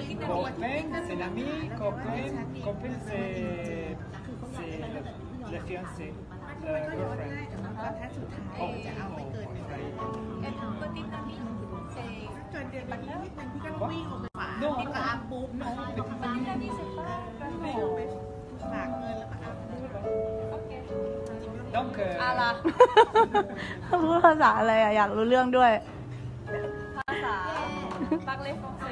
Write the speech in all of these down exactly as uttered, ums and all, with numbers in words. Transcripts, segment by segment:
Copain, c'est l'ami, copain, copain, c'est c'est le, le fiancé, le girlfriend. บรรทัดสุดท้ายจะเอาไม่เกินหนึ่ง Petit ami, c'est จนเดินไปอีกนิดนึงพี่ก็ต้องวิ่งลงไปขวา No, พี่ก็อัพปุ๊บน้อง petit ami, c'est pas วิ่งลงไปฝากเงินแล้วก็อัพ ok. Donc, euh, อะไรพูดภาษาอะไรอ่ะ อยากรู้เรื่องด้วยภาษา parler français.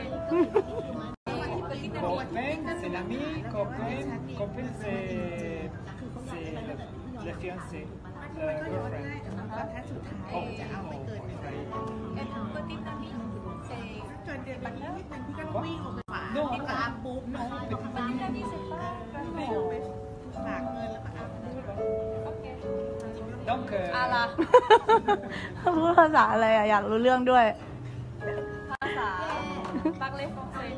copain, c'est l'ami, copain, copain, c'est c'est le, le fiancé, มัน le ก็เยอะได้ girlfriend. แต่บรรทัดสุดท้ายจะเอาไม่เกินหนึ่ง Petit ami, c'est จนเดินไปอีกนิดนึงพี่ก็ต้องวิ่งลงไปขวา No, พี่ก็อัพปุ๊บน้อง petit ami, c'est pas วิ่งลงไปฝากเงินแล้วก็อัพ ok. Donc, euh, อะไรพูดภาษาอะไรอ่ะ อยากรู้เรื่องด้วยภาษา parler français.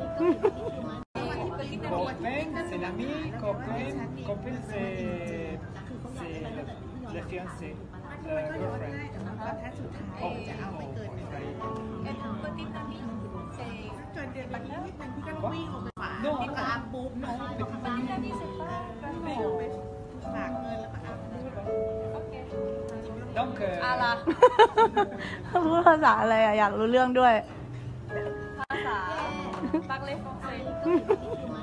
copain, c'est l'ami, copain, copain, c'est c'est le, le fiancé, มัน le ก็เยอะได้ girlfriend. แต่บรรทัดสุดท้ายจะเอาไม่เกินหนึ่ง Petit ami, c'est จนเดินไปอีกนิดนึงพี่ก็ต้องวิ่งลงไปขวาพี่ก็อัพปุ๊บน้อง petit ami, c'est pas วิ่งลงไปฝากเงินแล้วก็อัพ ok. Donc, euh, อะไรพูดภาษาอะไรอ่ะ อยากรู้เรื่องด้วยภาษา parler français.